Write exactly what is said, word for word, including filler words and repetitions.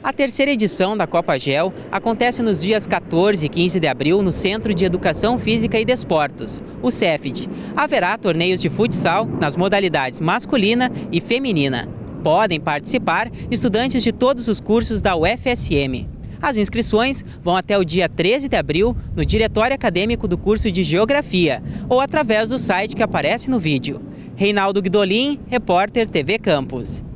A terceira edição da Copa Gel acontece nos dias quatorze e quinze de abril no Centro de Educação Física e Desportos, o CEFID. Haverá torneios de futsal nas modalidades masculina e feminina. Podem participar estudantes de todos os cursos da U F S M. As inscrições vão até o dia treze de abril no Diretório Acadêmico do curso de Geografia ou através do site que aparece no vídeo. Reinaldo Guidolin, repórter T V Campus.